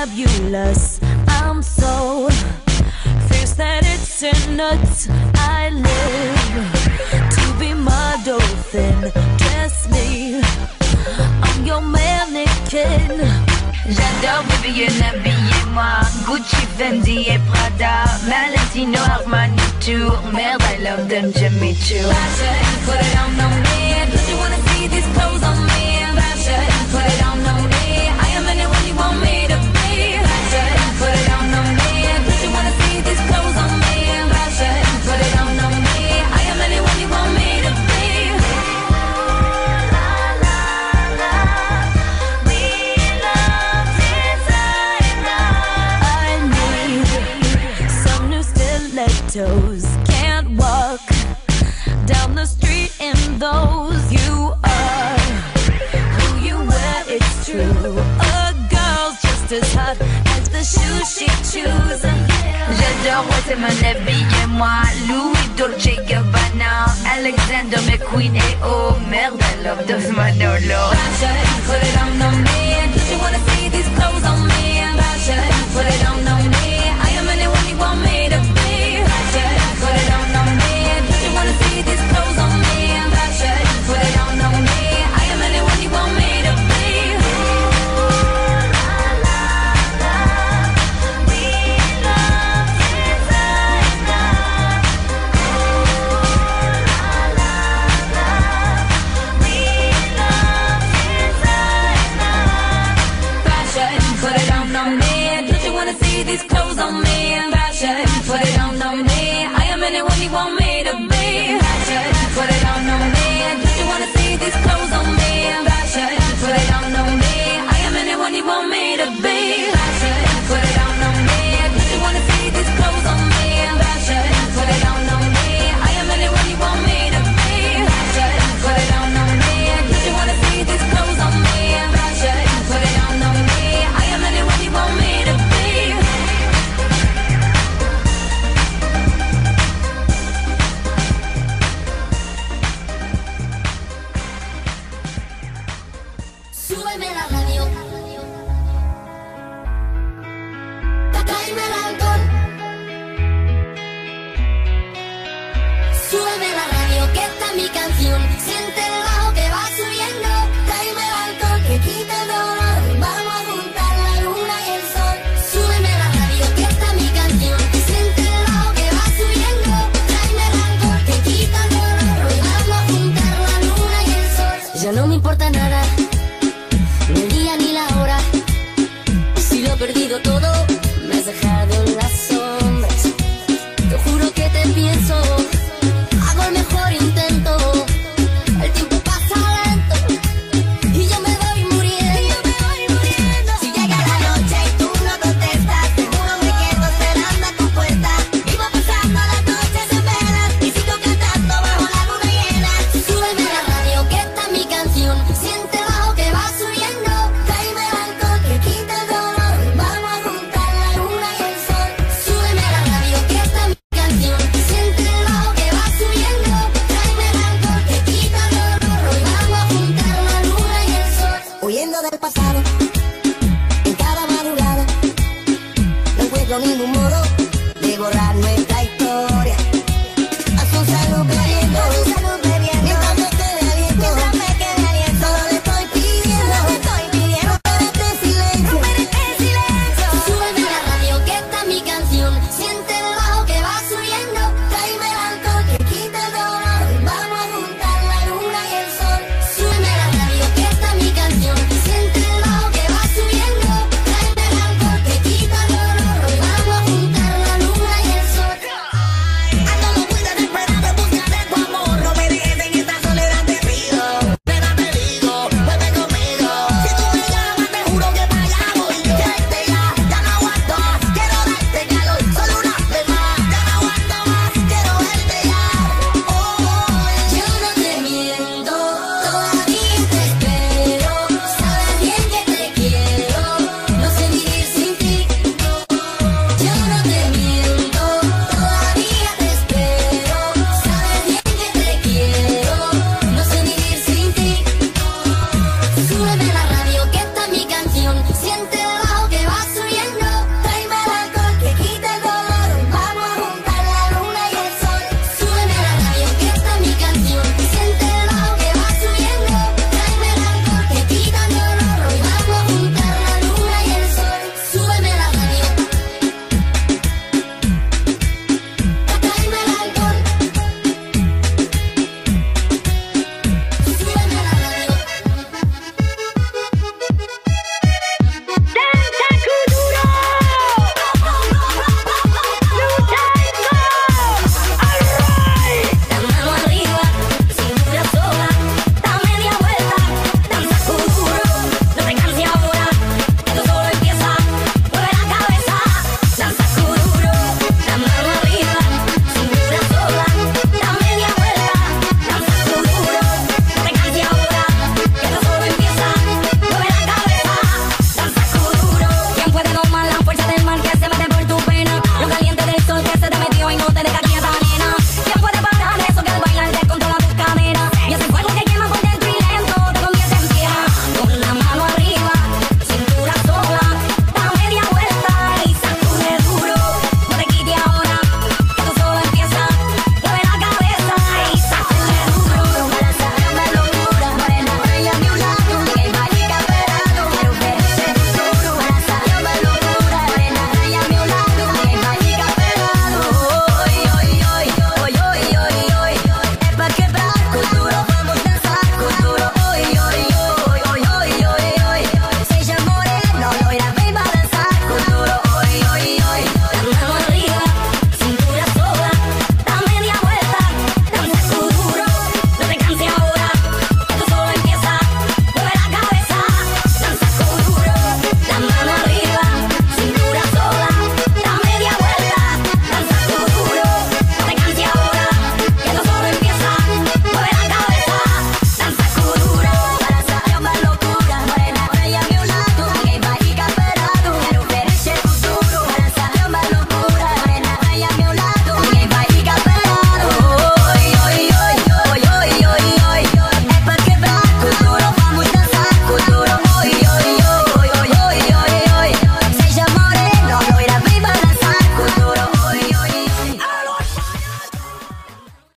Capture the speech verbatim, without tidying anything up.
fabulous. I'm so fierce that it's in nuts. I live to be my dolphin. Dress me, I'm your mannequin. J'adore baby, habillez-moi. Gucci, Fendi et Prada, Valentino, Armani too. Merde, I love them, Jimmy Choo. Fashion, put it on the man. Don't you wanna see these clothes on me? Fashion, put it on the man. I am anyone you want me to be. Fashion, put it on the man. Don't you wanna see these clothes on me? Fashion, put it on the man. I am anyone you want me to be. Toes can't walk down the street in those. You are who you wear, it's true. A girl's just as hot as the shoes she chooses. J'adore, ouais, c'est mon habillez-moi. Louis, Dolce Gabbana, Alexander McQueen et oh merde, I love those Manolo. Fashion, put it on the man. Don't you wanna see these clothes on me? Fashion, put it on the man. I am anyone you want me to be. Put it on the man. Don't you wanna see these clothes on me? Fashion, put it on the man. I am anyone you want me to be. We love designer. We love designer. Fashion, put it on the man. Don't you wanna see these clothes on me? Fashion, put it on the man. I am anyone you want me to be. Fashion, put it on the man. Don't you wanna see these clothes on me? Fashion, put it on the man. I am anyone you want me to be. Fashion, put it on the man. Don't you wanna see these clothes on me? Fashion, put it on the man. I am anyone you want me to be. Fashion, put it on the man. Don't you wanna see these clothes on me? Fashion, put it on the man. I am anyone you want me to be. Súbeme la radio, tráeme el alcohol. Súbeme la radio, que esta es mi canción. Siente el bajo que va subiendo. Tráeme el alcohol, que quita el dolor. Vamos a juntar la luna y el sol. Súbeme la radio, que esta es mi canción. Siente el bajo que va subiendo. Tráeme el alcohol, que quita el dolor. Vamos a juntar la luna y el sol. Ya no me importa nada, ni el día ni la hora. Si lo he perdido todo,